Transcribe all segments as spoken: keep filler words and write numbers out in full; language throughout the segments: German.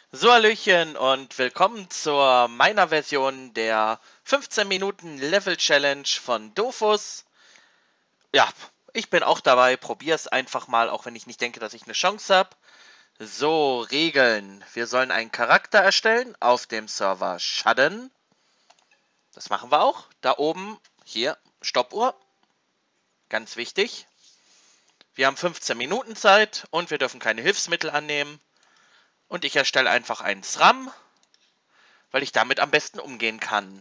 So, Hallöchen und willkommen zur meiner Version der fünfzehn Minuten Level Challenge von Dofus. Ja, ich bin auch dabei, probier's einfach mal, auch wenn ich nicht denke, dass ich eine Chance habe. So, Regeln. Wir sollen einen Charakter erstellen auf dem Server Schaden. Das machen wir auch. Da oben, hier, Stoppuhr. Ganz wichtig. Wir haben fünfzehn Minuten Zeit und wir dürfen keine Hilfsmittel annehmen. Und ich erstelle einfach einen SRAM, weil ich damit am besten umgehen kann.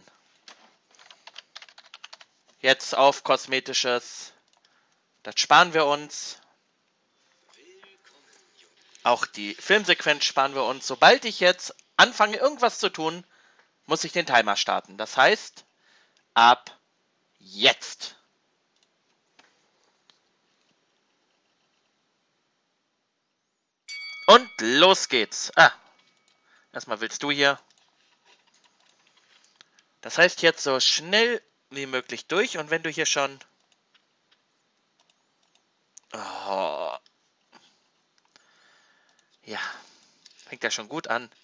Jetzt auf Kosmetisches. Das sparen wir uns. Auch die Filmsequenz sparen wir uns. Sobald ich jetzt anfange, irgendwas zu tun, muss ich den Timer starten. Das heißt, ab jetzt. Und los geht's. Ah, erstmal willst du hier. Das heißt jetzt so schnell wie möglich durch. Und wenn du hier schon... Oh. Ja, fängt ja schon gut an.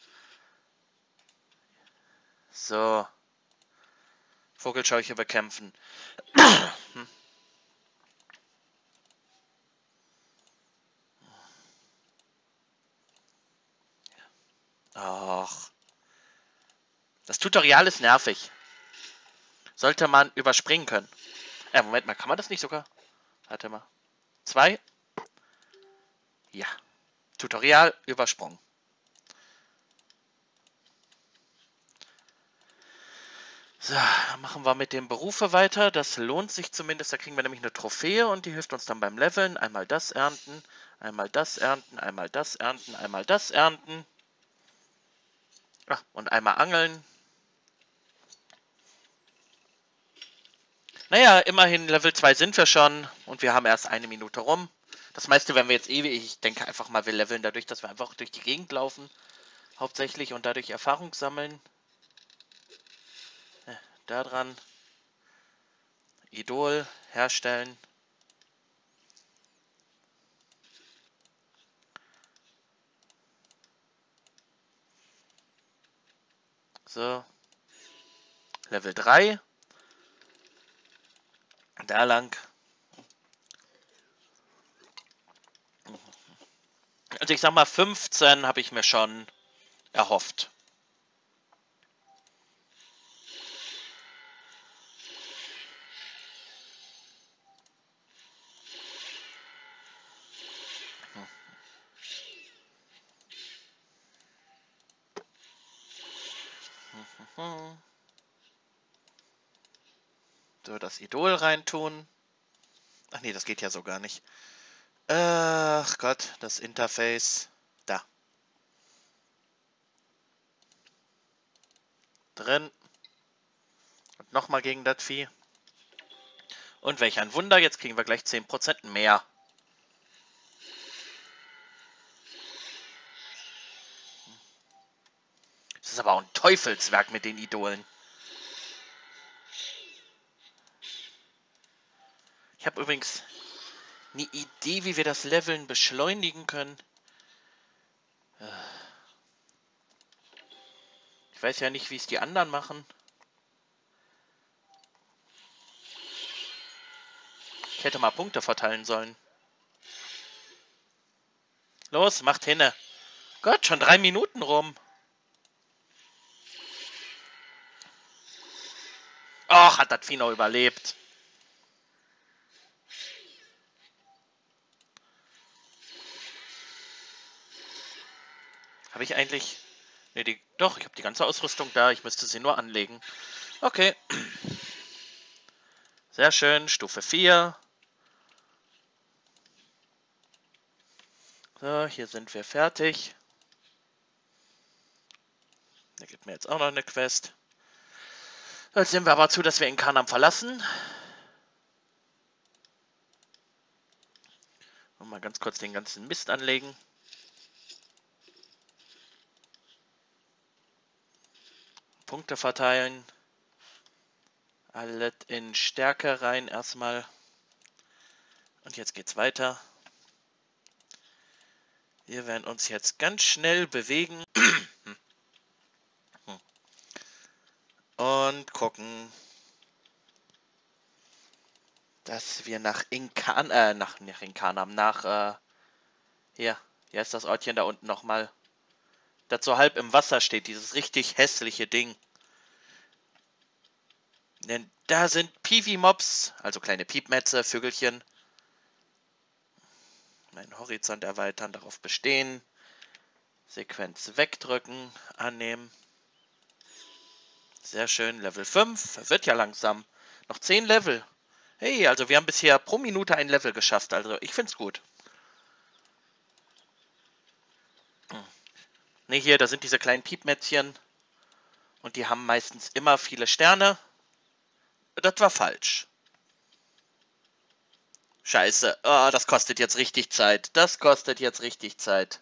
So. Vogelscheuche bekämpfen. hm. Och. Das Tutorial ist nervig. Sollte man überspringen können. Äh, Moment mal, kann man das nicht sogar? Warte mal. Zwei. Ja. Tutorial übersprungen. So, dann machen wir mit dem Berufe weiter. Das lohnt sich zumindest. Da kriegen wir nämlich eine Trophäe und die hilft uns dann beim Leveln. Einmal das ernten, einmal das ernten, einmal das ernten, einmal das ernten. Ach, und einmal angeln. Naja, immerhin Level zwei sind wir schon und wir haben erst eine Minute rum. Das meiste werden wir jetzt ewig. Ich denke einfach mal, wir leveln dadurch, dass wir einfach durch die Gegend laufen. Hauptsächlich und dadurch Erfahrung sammeln. Äh, da dran. Idol herstellen. So. Level drei. Da lang. Also ich sag mal, fünfzehn habe ich mir schon erhofft. So, das Idol reintun. Ach nee, das geht ja so gar nicht. Ach Gott, das Interface. Da. Drin. Und nochmal gegen das Vieh. Und welch ein Wunder, jetzt kriegen wir gleich zehn Prozent mehr. Das ist aber auch ein Teufelswerk mit den Idolen. Ich habe übrigens eine Idee, wie wir das Leveln beschleunigen können. Ich weiß ja nicht, wie es die anderen machen. Ich hätte mal Punkte verteilen sollen. Los, macht hinne. Gott, schon drei Minuten rum. Och, hat das Vieh noch überlebt. Habe ich eigentlich... Ne, die... Doch, ich habe die ganze Ausrüstung da. Ich müsste sie nur anlegen. Okay. Sehr schön. Stufe vier. So, hier sind wir fertig. Da gibt mir jetzt auch noch eine Quest. Jetzt sehen wir aber zu, dass wir Incarnam verlassen. Und mal ganz kurz den ganzen Mist anlegen. Punkte verteilen. Alles in Stärke rein erstmal. Und jetzt geht's weiter. Wir werden uns jetzt ganz schnell bewegen. gucken, dass wir nach Inkan, äh, nach, nach Inkanam, nach, äh, hier, hier ist das Ortchen da unten nochmal, das so halb im Wasser steht, dieses richtig hässliche Ding. Denn da sind Piwi-Mobs, also kleine Piepmetze, Vögelchen. Meinen Horizont erweitern, darauf bestehen. Sequenz wegdrücken, annehmen. Sehr schön, Level fünf, wird ja langsam. Noch zehn Level. Hey, also wir haben bisher pro Minute ein Level geschafft, also ich find's gut. Ne, hier, da sind diese kleinen Piepmätzchen. Und die haben meistens immer viele Sterne. Das war falsch. Scheiße. Oh, das kostet jetzt richtig Zeit. Das kostet jetzt richtig Zeit.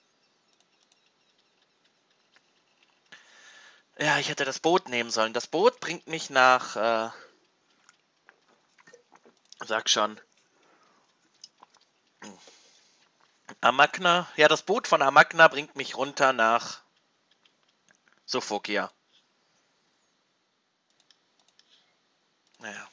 Ja, ich hätte das Boot nehmen sollen. Das Boot bringt mich nach... Äh, sag schon. Amagna. Ja, das Boot von Amagna bringt mich runter nach Sophokia. Naja.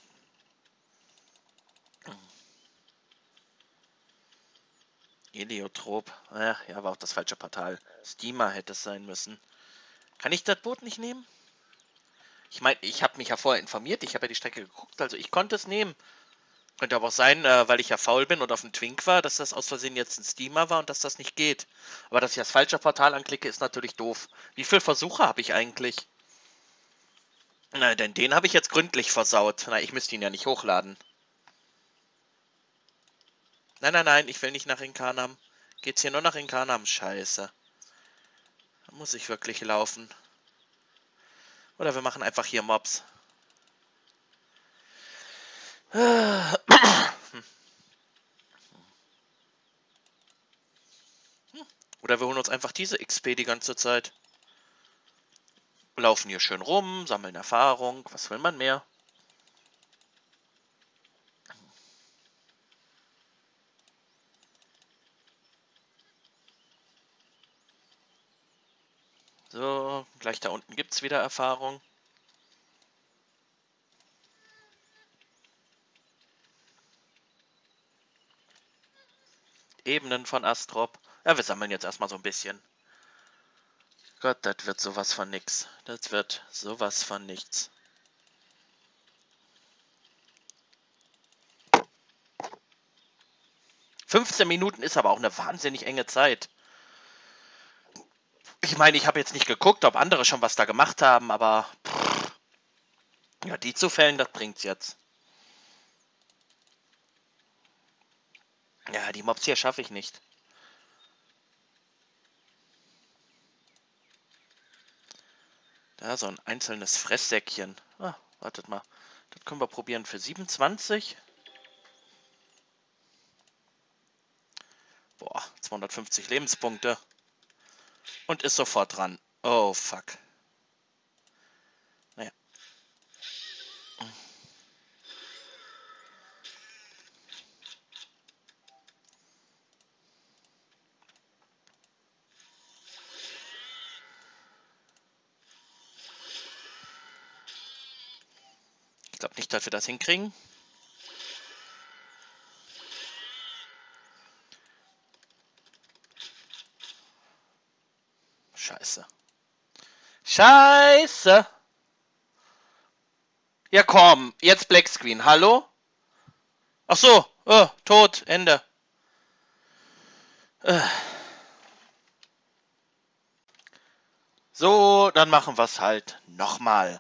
Heliotrop. Ja, ja, war auch das falsche Portal. Steamer hätte es sein müssen. Kann ich das Boot nicht nehmen? Ich meine, ich habe mich ja vorher informiert. Ich habe ja die Strecke geguckt. Also ich konnte es nehmen. Könnte aber auch sein, äh, weil ich ja faul bin und auf dem Twink war, dass das aus Versehen jetzt ein Steamer war und dass das nicht geht. Aber dass ich das falsche Portal anklicke, ist natürlich doof. Wie viele Versuche habe ich eigentlich? Na, denn den habe ich jetzt gründlich versaut. Na, ich müsste ihn ja nicht hochladen. Nein, nein, nein, ich will nicht nach Inkanam. Geht's hier nur nach Inkanam? Scheiße. Da muss ich wirklich laufen. Oder wir machen einfach hier Mobs. Oder wir holen uns einfach diese X P die ganze Zeit. Laufen hier schön rum, sammeln Erfahrung. Was will man mehr? So, gleich da unten gibt es wieder Erfahrung. Ebenen von Astrop. Ja, wir sammeln jetzt erstmal so ein bisschen. Gott, das wird sowas von nix. Das wird sowas von nichts. fünfzehn Minuten ist aber auch eine wahnsinnig enge Zeit. Ich meine, ich habe jetzt nicht geguckt, ob andere schon was da gemacht haben, aber pff, ja, die zu fällen, das bringt's jetzt. Ja, die Mobs hier schaffe ich nicht. Da so ein einzelnes Fresssäckchen. Ah, wartet mal. Das können wir probieren für siebenundzwanzig. Boah, zweihundertfünfzig Lebenspunkte. Und ist sofort dran. Oh, fuck. Naja. Ich glaube nicht, dass wir das hinkriegen. Scheiße. Scheiße! Ja komm, jetzt Black Screen. Hallo? Ach so, oh, tot, Ende. Äh. So, dann machen wir es halt nochmal.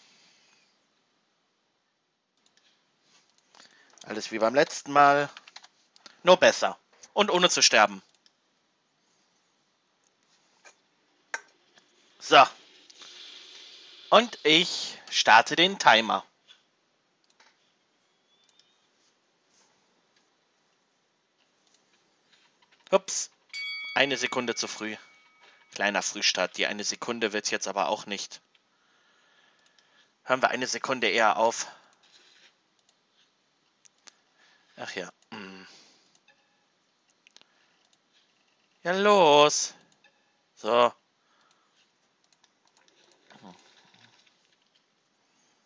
Alles wie beim letzten Mal. Nur besser. Und ohne zu sterben. So. Und ich starte den Timer. Ups. Eine Sekunde zu früh. Kleiner Frühstart. Die eine Sekunde wird jetzt aber auch nicht. Hören wir eine Sekunde eher auf. Ach ja. Hm. Ja, los. So.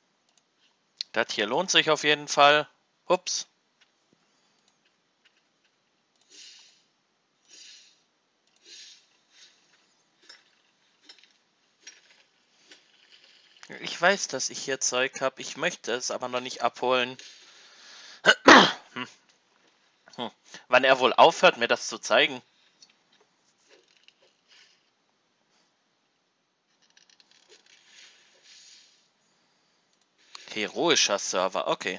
Das hier lohnt sich auf jeden Fall. Ups. Ich weiß, dass ich hier Zeug habe. Ich möchte es aber noch nicht abholen. hm. Hm. Wann er wohl aufhört, mir das zu zeigen. Heroischer Server, okay.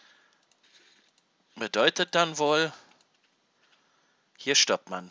Bedeutet dann wohl, hier stoppt man.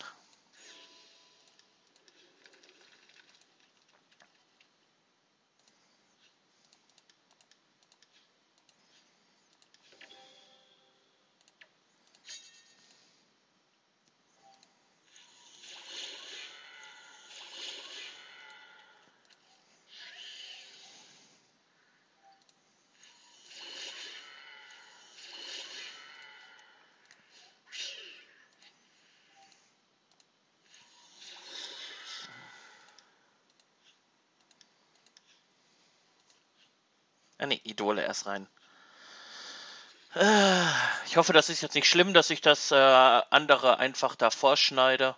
Ah ne, Idole erst rein. Ich hoffe, das ist jetzt nicht schlimm, dass ich das äh, andere einfach davor schneide.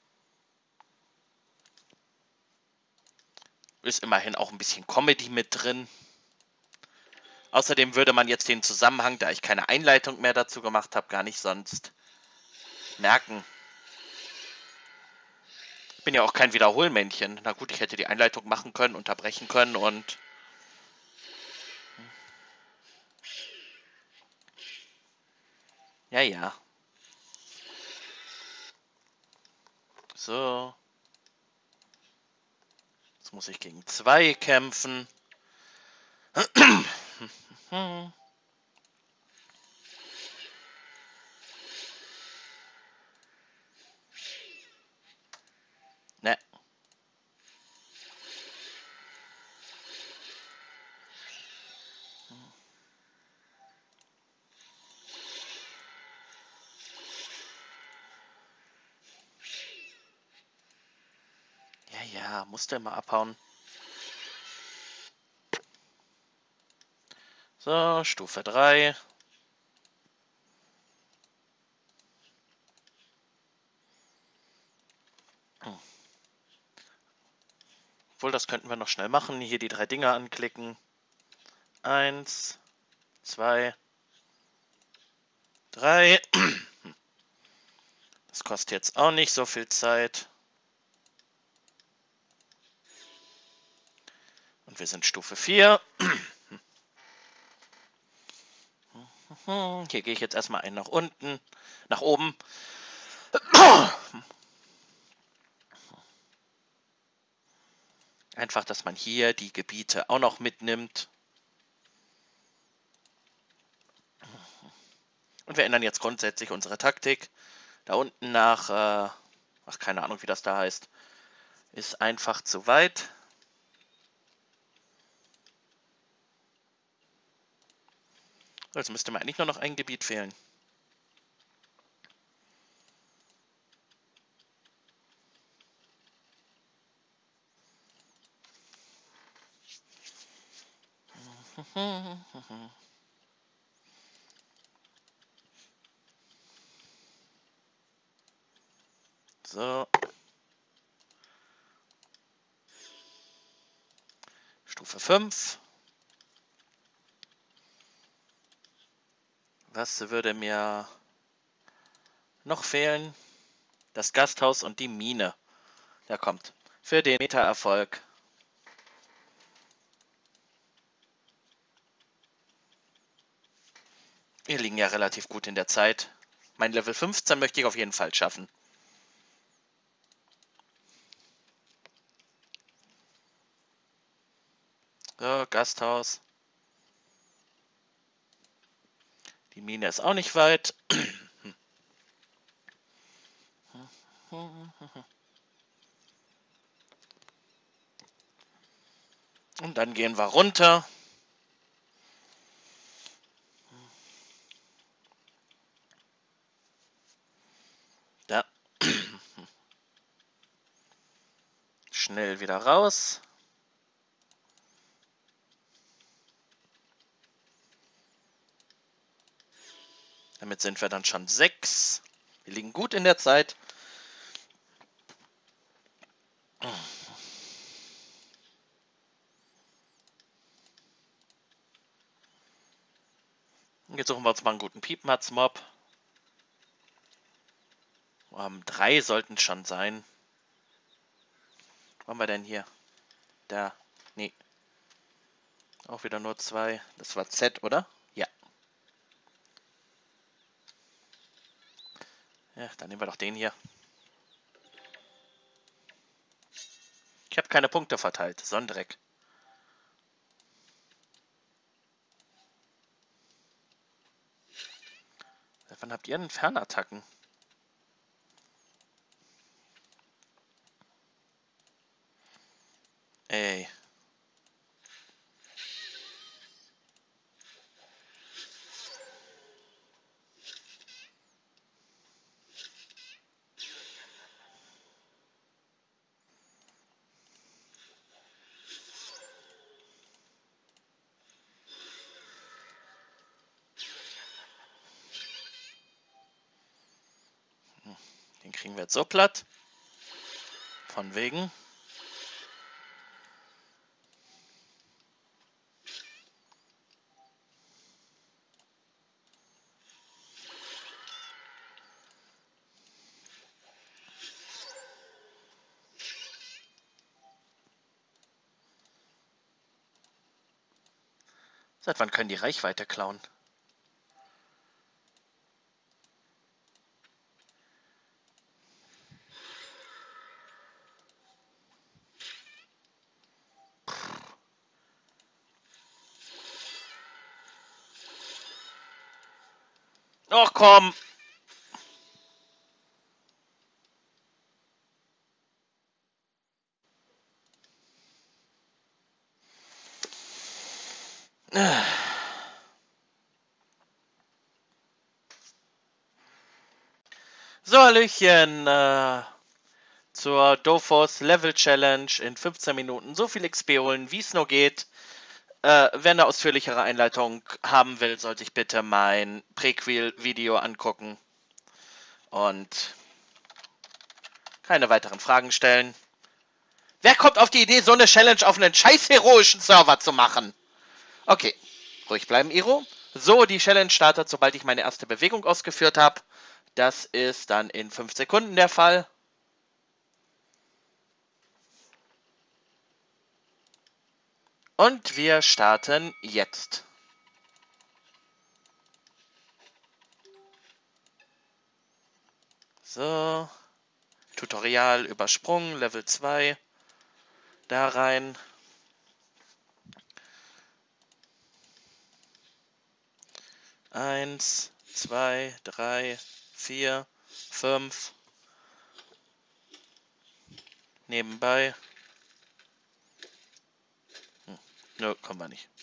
Ist immerhin auch ein bisschen Comedy mit drin. Außerdem würde man jetzt den Zusammenhang, da ich keine Einleitung mehr dazu gemacht habe, gar nicht sonst merken. Ich bin ja auch kein Wiederholmännchen. Na gut, ich hätte die Einleitung machen können, unterbrechen können und... Ja, ja. So. Jetzt muss ich gegen zwei kämpfen. Ne. Ja, ja, musste immer abhauen. So, Stufe drei. Hm. Obwohl, das könnten wir noch schnell machen. Hier die drei Dinger anklicken. Eins, zwei, drei. Das kostet jetzt auch nicht so viel Zeit. Und wir sind Stufe vier. Hier gehe ich jetzt erstmal einen nach unten, nach oben. Einfach, dass man hier die Gebiete auch noch mitnimmt. Und wir ändern jetzt grundsätzlich unsere Taktik. Da unten nach, äh, ach keine Ahnung, wie das da heißt, ist einfach zu weit. Jetzt müsste mir eigentlich nur noch ein Gebiet fehlen. So. Stufe fünf. Was würde mir noch fehlen? Das Gasthaus und die Mine. Der kommt. Für den Meta-Erfolg. Wir liegen ja relativ gut in der Zeit. Mein Level fünfzehn möchte ich auf jeden Fall schaffen. So, Gasthaus. Die Mine ist auch nicht weit. Und dann gehen wir runter. Da. Schnell wieder raus. Damit sind wir dann schon sechs. Wir liegen gut in der Zeit. Jetzt suchen wir uns mal einen guten Piepmatz-Mob. Um, drei sollten schon sein. Wo haben wir denn hier? Da. Nee. Auch wieder nur zwei. Das war Z, oder? Ja. Ja, dann nehmen wir doch den hier. Ich habe keine Punkte verteilt. Sonndreck. Wann habt ihr denn Fernattacken? Ey. Den kriegen wir jetzt so platt. Von wegen. Seit wann können die Reichweite klauen? Och komm! So, Hallöchen, äh, zur Dofus Level Challenge in fünfzehn Minuten so viel X P holen, wie es nur geht. Äh, wer eine ausführlichere Einleitung haben will, soll sich bitte mein Prequel-Video angucken und keine weiteren Fragen stellen. Wer kommt auf die Idee, so eine Challenge auf einen scheiß heroischen Server zu machen? Okay, ruhig bleiben, Iro. So, die Challenge startet, sobald ich meine erste Bewegung ausgeführt habe. Das ist dann in fünf Sekunden der Fall. Und wir starten jetzt. So, Tutorial übersprungen, Level zwei. Da rein. Eins, zwei, drei, vier, fünf. Nebenbei. Hm. Nö, kommen wir nicht.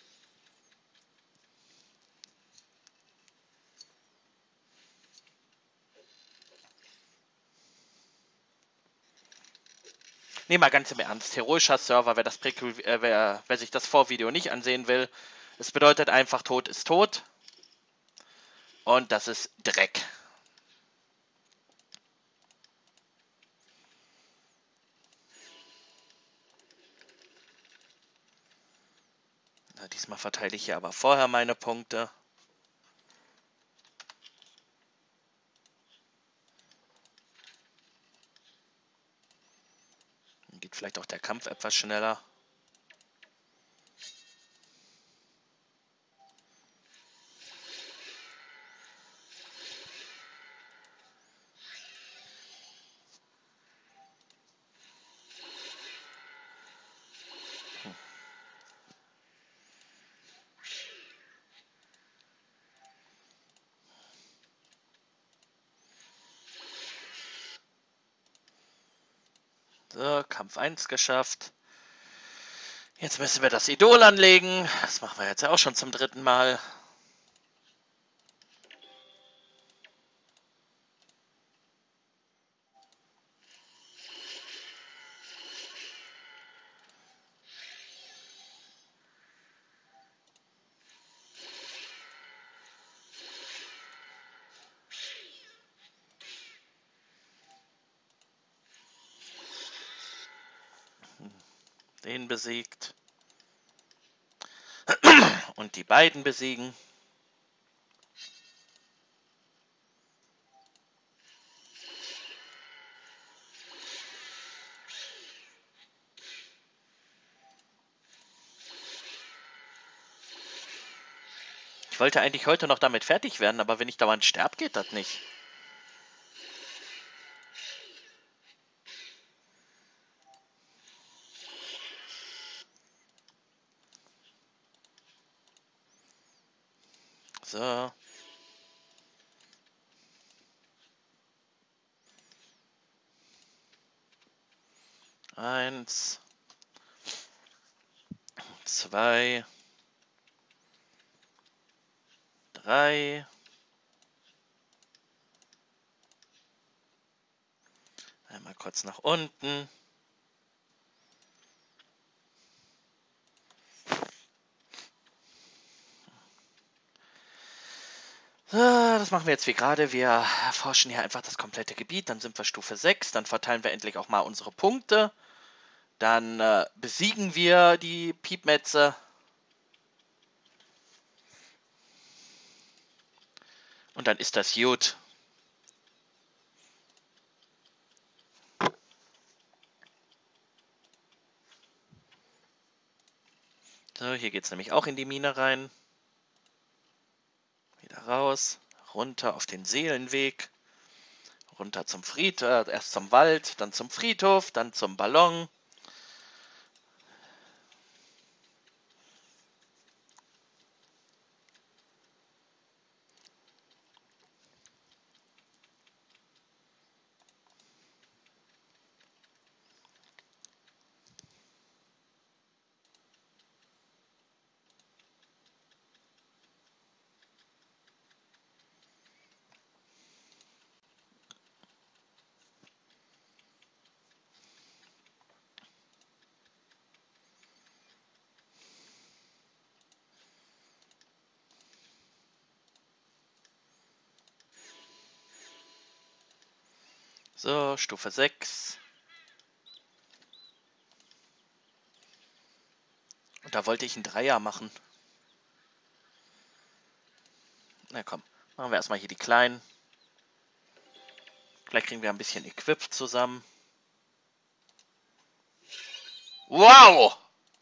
Nee, mal ganz im Ernst. Heroischer Server, wer, das Prequel, äh, wer, wer sich das Vorvideo nicht ansehen will, es bedeutet einfach, Tod ist tot. Und das ist Dreck. Na, diesmal verteile ich hier aber vorher meine Punkte. Dann geht vielleicht auch der Kampf etwas schneller. So, Kampf eins geschafft. Jetzt müssen wir das Idol anlegen. Das machen wir jetzt ja auch schon zum dritten Mal. Den besiegt. Und die beiden besiegen. Ich wollte eigentlich heute noch damit fertig werden, aber wenn ich dauernd sterbe, geht das nicht. So. Eins. Zwei. Drei. Einmal kurz nach unten. So, das machen wir jetzt wie gerade. Wir erforschen hier einfach das komplette Gebiet. Dann sind wir Stufe sechs. Dann verteilen wir endlich auch mal unsere Punkte. Dann äh, besiegen wir die Piepmetze. Und dann ist das gut. So, hier geht es nämlich auch in die Mine rein. Wieder raus. Runter auf den Seelenweg. Runter zum Friedhof. Äh, erst zum Wald, dann zum Friedhof, dann zum Ballon. So, Stufe sechs. Und da wollte ich einen Dreier machen. Na komm, machen wir erstmal hier die kleinen. Vielleicht kriegen wir ein bisschen Equip zusammen. Wow!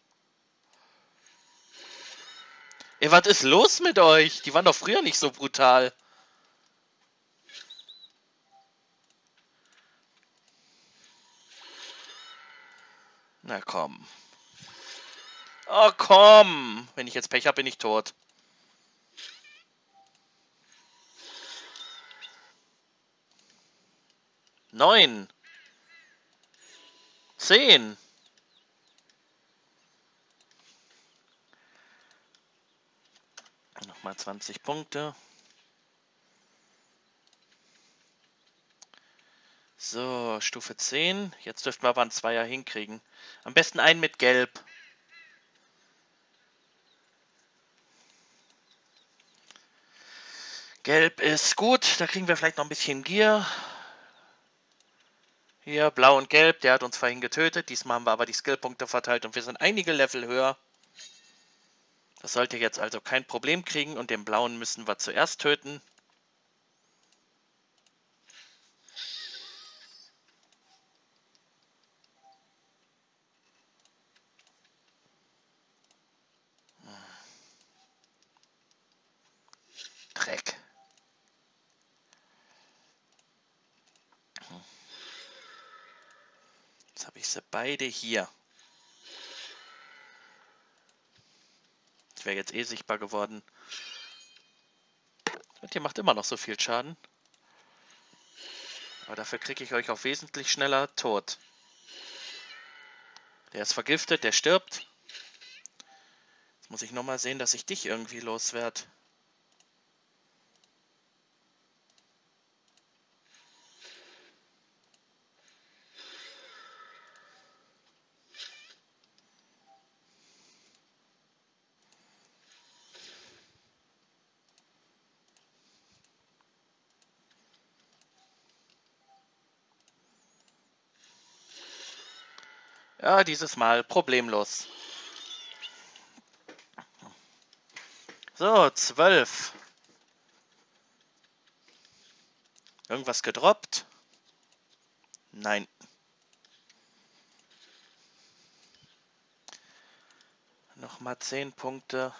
Ey, was ist los mit euch? Die waren doch früher nicht so brutal. Na komm. Oh komm! Wenn ich jetzt Pech habe, bin ich tot. Neun. Zehn. Nochmal zwanzig Punkte. So, Stufe zehn. Jetzt dürften wir aber einen Zweier hinkriegen. Am besten einen mit Gelb. Gelb ist gut. Da kriegen wir vielleicht noch ein bisschen Gier. Hier, Blau und Gelb. Der hat uns vorhin getötet. Diesmal haben wir aber die Skillpunkte verteilt und wir sind einige Level höher. Das sollte jetzt also kein Problem kriegen. Und den Blauen müssen wir zuerst töten. Dreck. Jetzt habe ich sie beide hier. Das wäre jetzt eh sichtbar geworden. Und ihr macht immer noch so viel Schaden. Aber dafür kriege ich euch auch wesentlich schneller tot. Der ist vergiftet, der stirbt. Jetzt muss ich nochmal sehen, dass ich dich irgendwie loswerde. Ja, dieses Mal problemlos. So, zwölf. Irgendwas gedroppt? Nein. Nochmal zehn Punkte.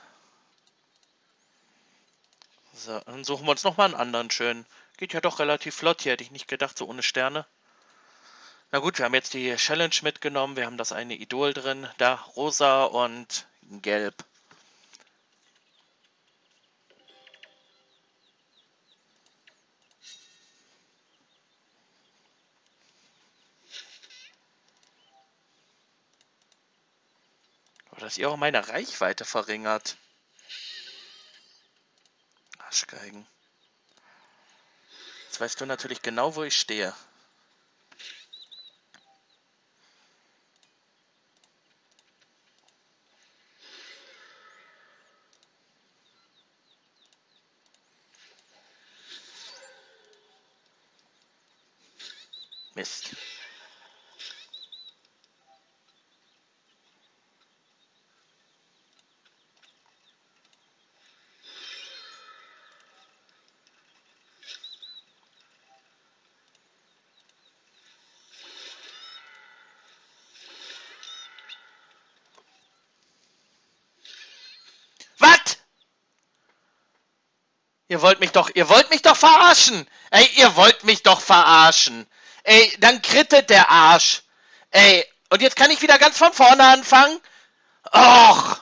So, dann suchen wir uns nochmal einen anderen schönen. Geht ja doch relativ flott hier, hätte ich nicht gedacht, so ohne Sterne. Na gut, wir haben jetzt die Challenge mitgenommen. Wir haben das eine Idol drin. Da rosa und gelb. Aber dass ihr auch meine Reichweite verringert. Arschgeigen. Jetzt weißt du natürlich genau, wo ich stehe. Mist. Was? Ihr wollt mich doch, ihr wollt mich doch verarschen. Ey, ihr wollt mich doch verarschen. Ey, dann krittet der Arsch. Ey, und jetzt kann ich wieder ganz von vorne anfangen? Och.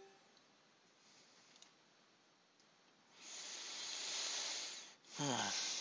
Hm.